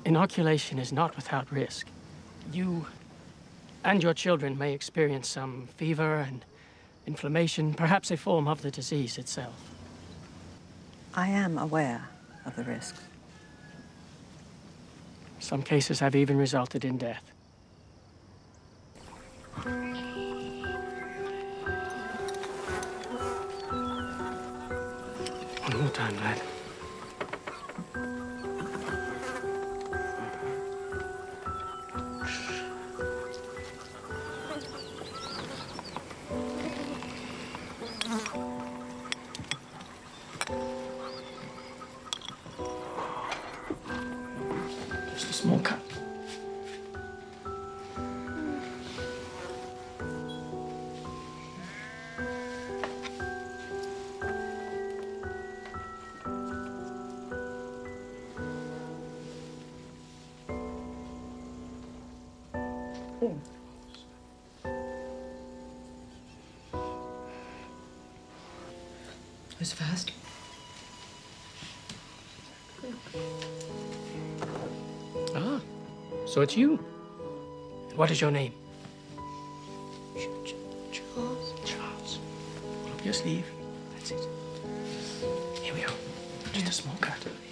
Inoculation is not without risk. You and your children may experience some fever and inflammation, perhaps a form of the disease itself. I am aware of the risks. Some cases have even resulted in death. One more time, lad. Just a small cut. It was fast. Ah, so it's you. And what is your name? Charles. Charles. Pull up your sleeve. That's it. Here we are. Just a small cut.